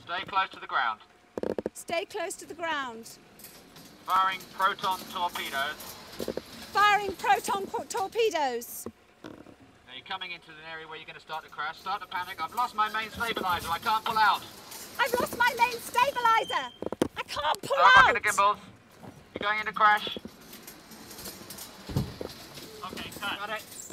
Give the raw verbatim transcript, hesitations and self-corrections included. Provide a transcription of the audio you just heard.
Stay close to the ground. Stay close to the ground. Firing proton torpedoes. Firing proton torpedoes. Now you're coming into an area where you're going to start to crash. Start to panic. I've lost my main stabilizer. I can't pull out. I've lost my main stabilizer. I can't pull Start out. rocking the gimbals. You're going into crash. Okay, cut. Got it.